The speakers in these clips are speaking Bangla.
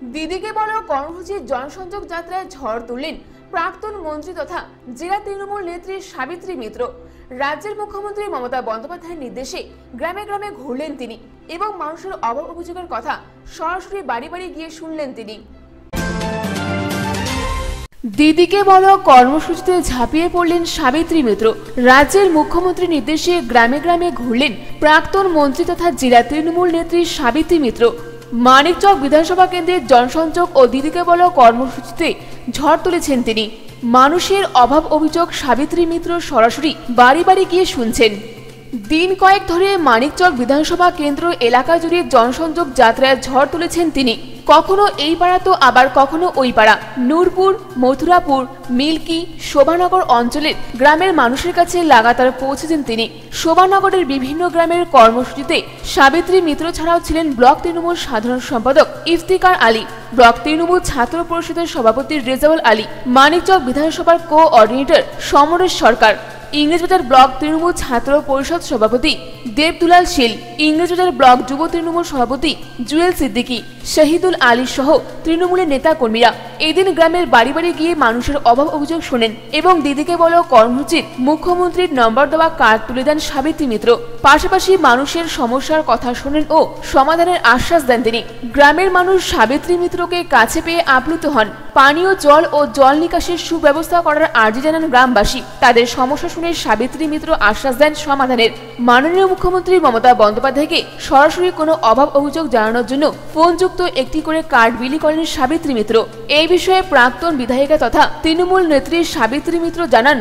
দিদিকে বলো কর্মসূচির জনসংযোগ যাত্রায় ঝড় তুললেন প্রাক্তন মন্ত্রী তথা জেলা তৃণমূল নেত্রী সাবিত্রী মিত্র। রাজ্যের মুখ্যমন্ত্রী মমতা বন্দ্যোপাধ্যায়ের নির্দেশে গ্রামে গ্রামে ঘুরলেন তিনি এবং মানুষের অভাব অভিযোগের কথা সরাসরি বাড়ি বাড়ি গিয়ে শুনলেন তিনি। দিদিকে বলো কর্মসূচিতে ঝাঁপিয়ে পড়লেন সাবিত্রী মিত্র। রাজ্যের মুখ্যমন্ত্রীর নির্দেশে গ্রামে গ্রামে ঘুরলেন প্রাক্তন মন্ত্রী তথা জেলা তৃণমূল নেত্রী সাবিত্রী মিত্র। মানিকচক বিধানসভা কেন্দ্রের জনসংযোগ ও দিদিকে বলো কর্মসূচিতে ঝড় তুলেছেন তিনি। মানুষের অভাব অভিযোগ সাবিত্রী মিত্র সরাসরি বাড়ি বাড়ি গিয়ে শুনছেন। দিন কয়েক ধরে মানিকচক বিধানসভা কেন্দ্র এলাকা জুড়ে জনসংযোগ যাত্রায় ঝড় তুলেছেন তিনি। কখনো এই পাড়া তো আবার কখনো ওই পাড়া, নূরপুর, মথুরাপুর, মিল্কি, শোভানগর অঞ্চলের গ্রামের মানুষের কাছে লাগাতার পৌঁছেছেন তিনি। শোভানগরের বিভিন্ন গ্রামের কর্মসূচিতে সাবিত্রী মিত্র ছাড়াও ছিলেন ব্লক তৃণমূল সাধারণ সম্পাদক ইফতিকার আলী, ব্লক তৃণমূল ছাত্র পরিষদের সভাপতি রেজাউল আলী, মানিকচক বিধানসভার কোঅর্ডিনেটর সমরেশ সরকার, ইংরেজবাজার ব্লক তৃণমূল ছাত্র পরিষদ সভাপতি দেবদুলাল শীল, ইংরেজবাজার ব্লক যুব তৃণমূল সভাপতি জুয়েল সিদ্দিকী, শহীদুল আলী সহ তৃণমূলের নেতা কর্মীরা এদিন গ্রামের বাড়ি বাড়ি গিয়ে মানুষের অভাব অভিযোগ শোনেন এবং দিদিকে বলো কর্মসূচির মুখ্যমন্ত্রীর নম্বর দেওয়া কার্ড তুলে দেন সাবিত্রী মিত্র। পাশাপাশি মানুষের সমস্যার কথা শোনেন ও সমাধানের আশ্বাস দেন তিনি। গ্রামের মানুষ সাবিত্রী মিত্রকে কাছে পেয়ে আপ্লুত হন। পানীয় জল ও জল নিকাশের সুব্যবস্থা করার আর্জি জানান গ্রামবাসী। তাদের সমস্যা শুনে সাবিত্রী মিত্র আশ্বাস দেন সমাধানের। মাননীয় মুখ্যমন্ত্রী মমতা বন্দ্যোপাধ্যায়কে সরাসরি কোনো অভাব অভিযোগ জানানোর জন্য ফোনযুক্ত একটি করে কার্ড বিলি করেন সাবিত্রী মিত্র। এই বিষয়ে প্রাক্তন বিধায়িকা তথা তৃণমূল নেত্রী সাবিত্রী মিত্র জানান,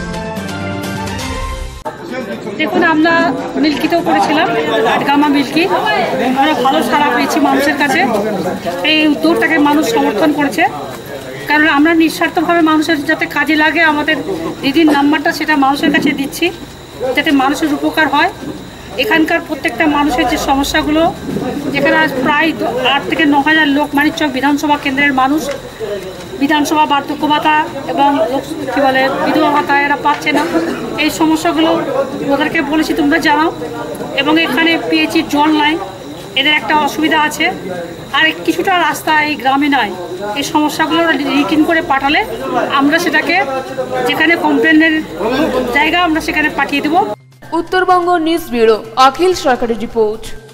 দেখুন, আমরা মিল্কিতেও করেছিলাম, আটগামা মিল্কি। আমরা ভালো সাড়া পেয়েছি মানুষের কাছে। এই উদ্যোগটাকে মানুষ সমর্থন করেছে, কারণ আমরা নিঃস্বার্থভাবে মানুষের যাতে কাজে লাগে আমাদের দিদির নাম্বারটা সেটা মানুষের কাছে দিচ্ছি, যাতে মানুষের উপকার হয়। এখানকার প্রত্যেকটা মানুষের যে সমস্যাগুলো, যেখানে প্রায় 8 থেকে 9 হাজার লোক মানিকচক বিধানসভা কেন্দ্রের মানুষ বিধানসভা বার্ধক্য ভাতা এবং কী বলে বিধবা ভাতা এরা পাচ্ছে না। এই সমস্যাগুলো ওদেরকে বলেছি তোমরা জানাও। এবং এখানে পিএইচির জল নাই, এদের একটা অসুবিধা আছে। আর কিছুটা রাস্তা এই গ্রামে নাই। এই সমস্যাগুলো রিটিন করে পাঠালে আমরা সেটাকে যেখানে কমপ্লেনের জায়গা আমরা সেখানে পাঠিয়ে দেবো। উত্তরবঙ্গ নিউজ ব্যুরো, অখিল সরকারের রিপোর্ট।